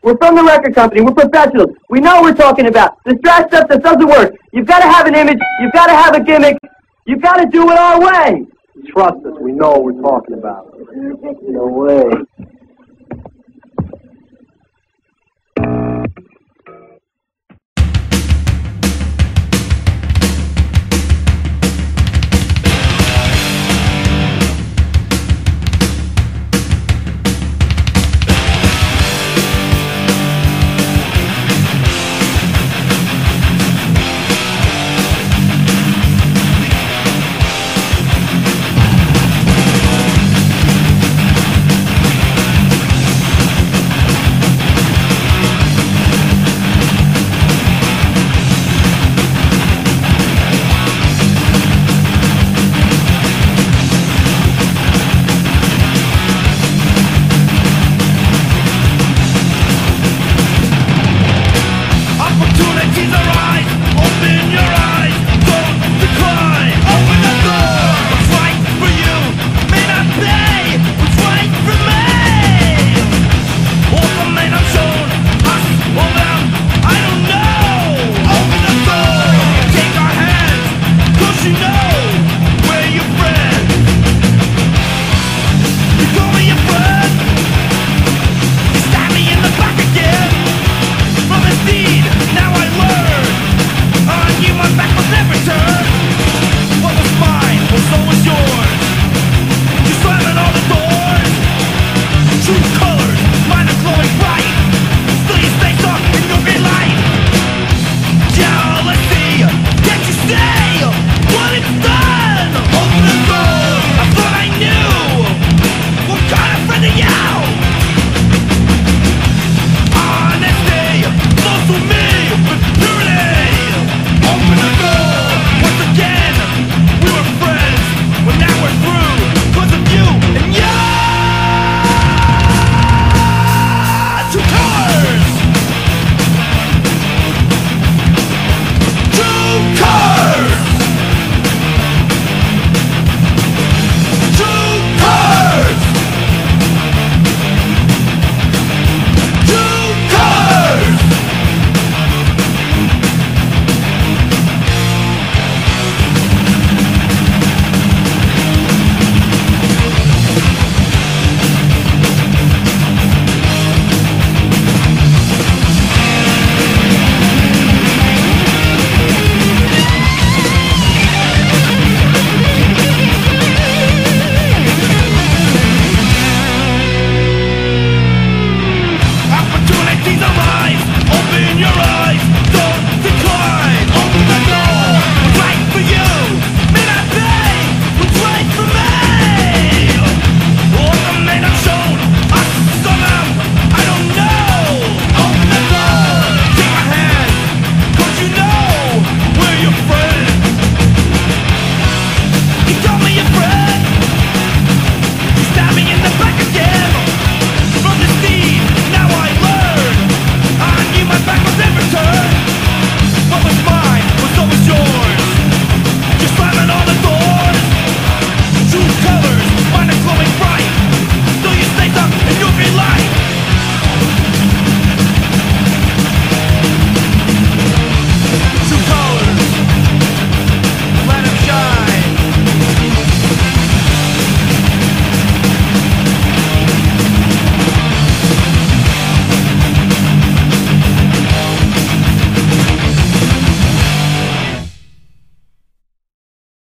We're from the record company. We're professionals. We know what we're talking about. This trash stuff that doesn't work. You've got to have an image. You've got to have a gimmick. You've got to do it our way. Trust us. We know what we're talking about. No way.